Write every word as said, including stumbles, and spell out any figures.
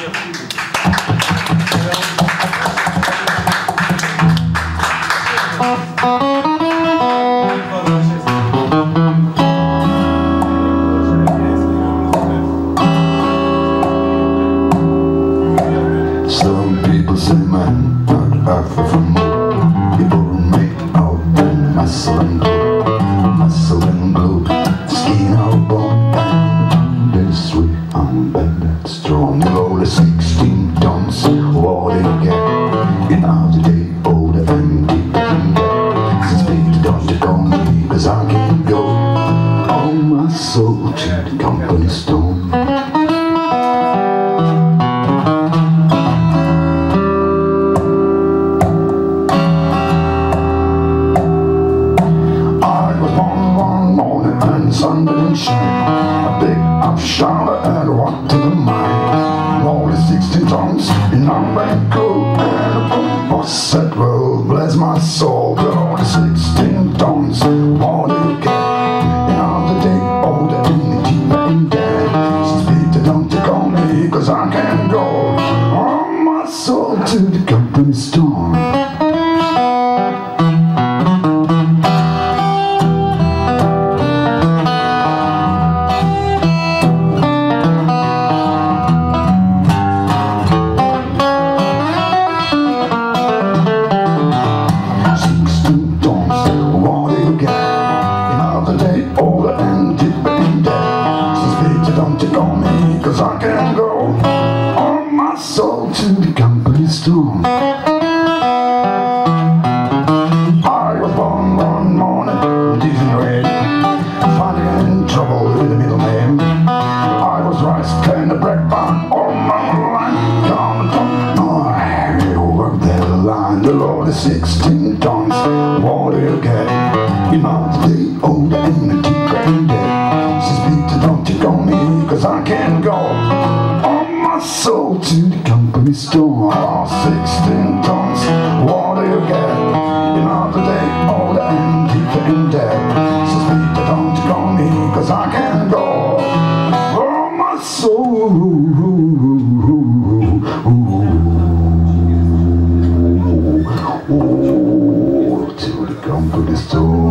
Some people say man not offer for more. People make out in muscle and glue, muscle and glue, skin or bone, and this sweet and bad, strong. Roll sixteen tons, what do you get? In our day, older and deeper than that. Since Peter don't you call me, cause I can't go on my soul to the company store. Sun didn't shine. I picked up shower and walked to the mine. Rolling sixteen tons in number and cool. And a boom boss said, well, bless my soul. Rolling sixteen tons, what do you get? Another day older and deeper in debt. Since Peter don't you call me, cause I can't go on my soul to the company store. Don't you call me, cause I can't go on my soul to the company store. I was born one morning, decent red, finding in trouble with the middleman. I was rice kind of bread bun on my line. Come on, I over that line. The Lord is sixteen tons, what do you get? You know the old and deep and dead. Since Peter don't you call me, cause I can't go on my soul to the company store. Oh, sixteen tons, what do you get? Another day older and deeper in debt. Since Peter don't you call me, cause I can't go on my soul to the company store.